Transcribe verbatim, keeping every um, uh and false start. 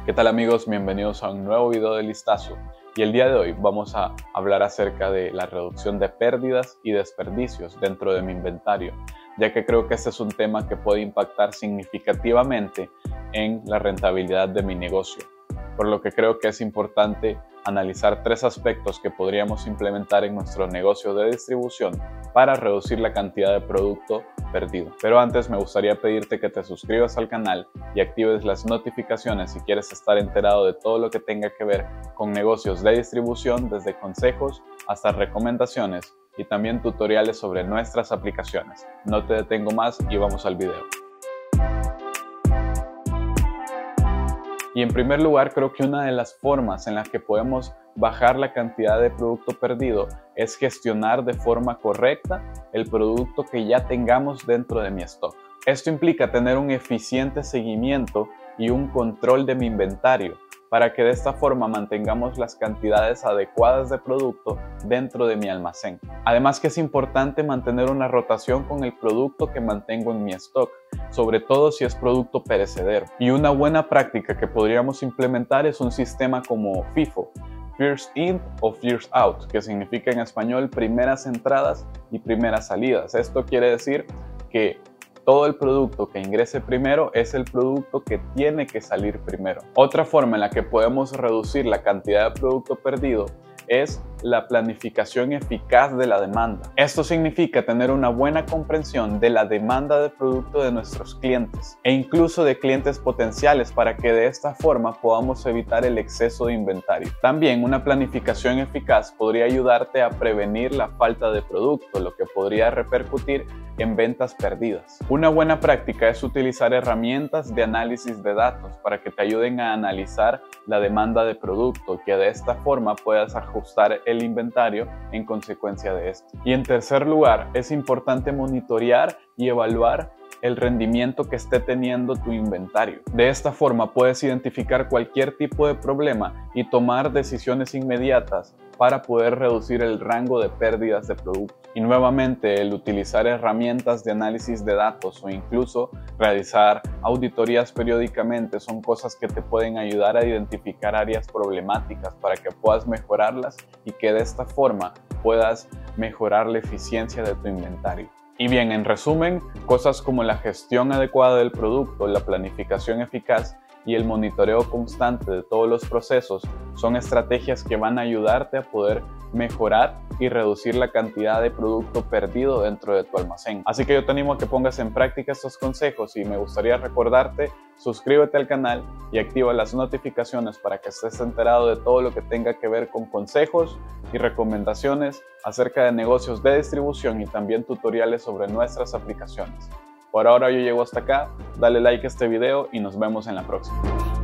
¿Qué tal amigos? Bienvenidos a un nuevo video de Listazo y el día de hoy vamos a hablar acerca de la reducción de pérdidas y desperdicios dentro de mi inventario, ya que creo que este es un tema que puede impactar significativamente en la rentabilidad de mi negocio, por lo que creo que es importante analizar tres aspectos que podríamos implementar en nuestro negocio de distribución para reducir la cantidad de producto perdido. Pero antes me gustaría pedirte que te suscribas al canal y actives las notificaciones si quieres estar enterado de todo lo que tenga que ver con negocios de distribución, desde consejos hasta recomendaciones y también tutoriales sobre nuestras aplicaciones. No te detengo más y vamos al video. Y en primer lugar, creo que una de las formas en las que podemos bajar la cantidad de producto perdido es gestionar de forma correcta el producto que ya tengamos dentro de mi stock. Esto implica tener un eficiente seguimiento y un control de mi inventario para que de esta forma mantengamos las cantidades adecuadas de producto dentro de mi almacén. Además que es importante mantener una rotación con el producto que mantengo en mi stock, sobre todo si es producto perecedero. Y una buena práctica que podríamos implementar es un sistema como FIFO, First In o First Out, que significa en español primeras entradas y primeras salidas. Esto quiere decir que todo el producto que ingrese primero es el producto que tiene que salir primero. Otra forma en la que podemos reducir la cantidad de producto perdido es la planificación eficaz de la demanda. Esto significa tener una buena comprensión de la demanda de producto de nuestros clientes e incluso de clientes potenciales para que de esta forma podamos evitar el exceso de inventario. También una planificación eficaz podría ayudarte a prevenir la falta de producto, lo que podría repercutir en ventas perdidas. Una buena práctica es utilizar herramientas de análisis de datos para que te ayuden a analizar la demanda de producto, que de esta forma puedas ajustar el inventario en consecuencia de esto. Y en tercer lugar, es importante monitorear y evaluar el rendimiento que esté teniendo tu inventario. De esta forma puedes identificar cualquier tipo de problema y tomar decisiones inmediatas para poder reducir el rango de pérdidas de producto. Y nuevamente, el utilizar herramientas de análisis de datos o incluso realizar auditorías periódicamente son cosas que te pueden ayudar a identificar áreas problemáticas para que puedas mejorarlas y que de esta forma puedas mejorar la eficiencia de tu inventario. Y bien, en resumen, cosas como la gestión adecuada del producto, la planificación eficaz y el monitoreo constante de todos los procesos son estrategias que van a ayudarte a poder mejorar y reducir la cantidad de producto perdido dentro de tu almacén. Así que yo te animo a que pongas en práctica estos consejos y me gustaría recordarte, suscríbete al canal y activa las notificaciones para que estés enterado de todo lo que tenga que ver con consejos y recomendaciones acerca de negocios de distribución y también tutoriales sobre nuestras aplicaciones. Por ahora yo llego hasta acá, dale like a este video y nos vemos en la próxima.